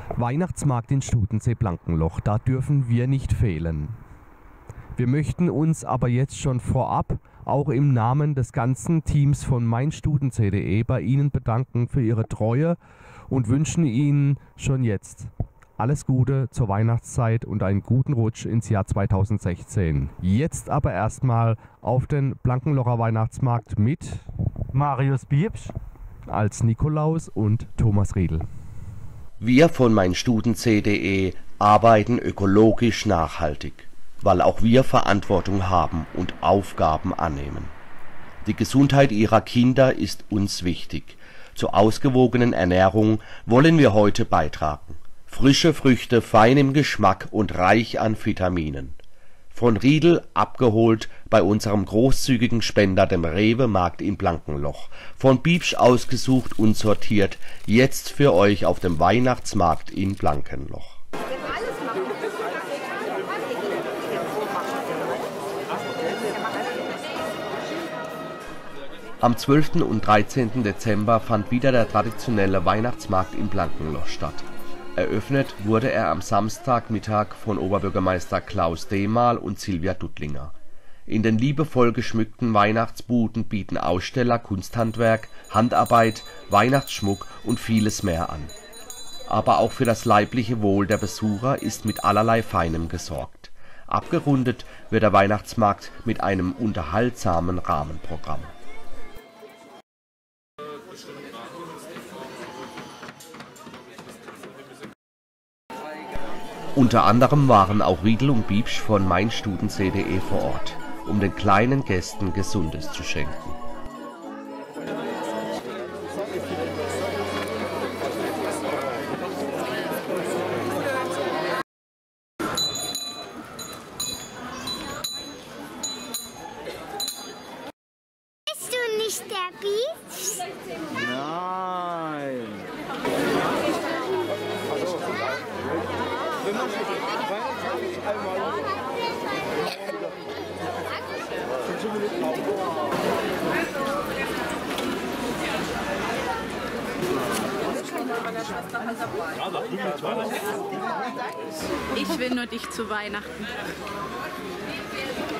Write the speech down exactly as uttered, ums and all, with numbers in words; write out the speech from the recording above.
Weihnachtsmarkt in Studensee-Blankenloch, da dürfen wir nicht fehlen. Wir möchten uns aber jetzt schon vorab auch im Namen des ganzen Teams von meinstudensee punkt de bei Ihnen bedanken für Ihre Treue und wünschen Ihnen schon jetzt alles Gute zur Weihnachtszeit und einen guten Rutsch ins Jahr zweitausendsechzehn. Jetzt aber erstmal auf den Blankenlocher Weihnachtsmarkt mit Marius Biebsch als Nikolaus und Thomas Riedl. Wir von meinstudensee punkt de arbeiten ökologisch nachhaltig, weil auch wir Verantwortung haben und Aufgaben annehmen. Die Gesundheit Ihrer Kinder ist uns wichtig. Zur ausgewogenen Ernährung wollen wir heute beitragen. Frische Früchte, fein im Geschmack und reich an Vitaminen. Von Riedl abgeholt bei unserem großzügigen Spender, dem Rewe-Markt in Blankenloch. Von Biebsch ausgesucht und sortiert, jetzt für euch auf dem Weihnachtsmarkt in Blankenloch. Am zwölften und dreizehnten Dezember fand wieder der traditionelle Weihnachtsmarkt in Blankenloch statt. Eröffnet wurde er am Samstagmittag von Oberbürgermeister Klaus Dehmal und Silvia Duttlinger. In den liebevoll geschmückten Weihnachtsbuden bieten Aussteller Kunsthandwerk, Handarbeit, Weihnachtsschmuck und vieles mehr an. Aber auch für das leibliche Wohl der Besucher ist mit allerlei Feinem gesorgt. Abgerundet wird der Weihnachtsmarkt mit einem unterhaltsamen Rahmenprogramm. Unter anderem waren auch Riedl und Biebsch von meinstudensee punkt de vor Ort, um den kleinen Gästen Gesundes zu schenken. Bist du nicht der Biebsch? Nein. Ich will nur dich zu Weihnachten.